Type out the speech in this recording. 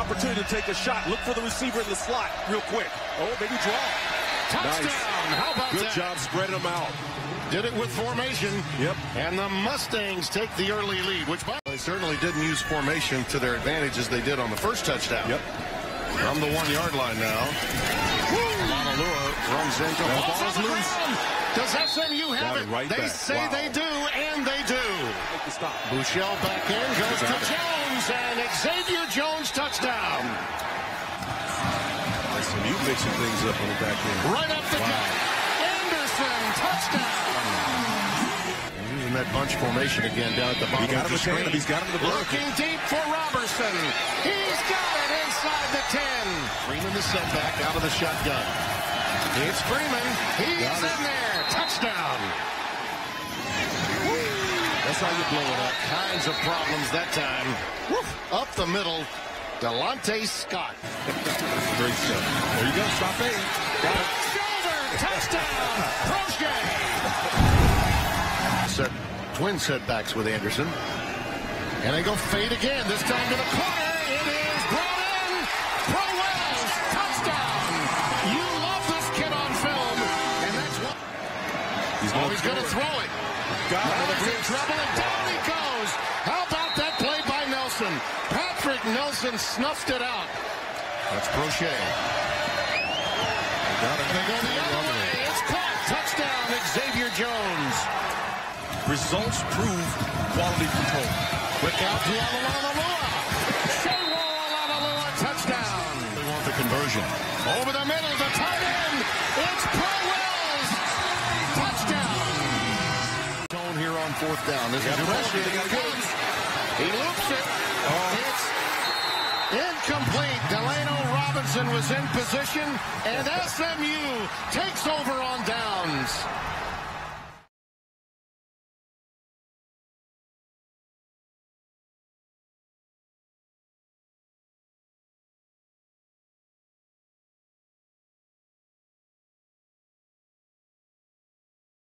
opportunity to take a shot. Look for the receiver in the slot real quick. Oh, maybe draw. Touchdown. Nice. How about Good that? job spreading them out. Did it with formation. Yep. And the Mustangs take the early lead, which they certainly didn't use formation to their advantage as they did on the first touchdown. Yep. From the 1-yard line now. Monalua runs into the ball is loose. Does SMU have it? Right they back. say they do, and they do. Stop. Bouchel back in, goes to Jones, and Xavier Jones touchdown. SMU mixing things up on the back end. Right up the gut. Anderson, touchdown. Using that bunch formation again down at the bottom of the screen. He's got him in the block. Looking deep for Robertson. He's got it inside the 10. Freeman the setback out of the shotgun. It's Freeman. He's in there. Touchdown. That's how you blow it up. Kinds of problems that time. Woof. Up the middle. Delonte Scott. Great stuff. There you go. Stop eight. Got it. Shoulder. Touchdown. Crochet. Twin setbacks with Anderson. And they go fade again. This time to the corner. It is brought in. Crowell's touchdown. You love this kid on film. And that's what. He's going to throw it. Got it. In trouble, and down he goes. How about that play by Nelson? Patrick Nelson snuffed it out. That's Crochet. Got it. They go the other way. It's caught. Touchdown, Xavier Jones. Results prove quality control. Quick out to Alalua. Touchdown. They want the conversion. Over the middle to tight end. It's Crowell's. Touchdown. Tone here on fourth down. This is pressure. He loops it. It's incomplete. Delano Robinson was in position, and SMU takes over on downs.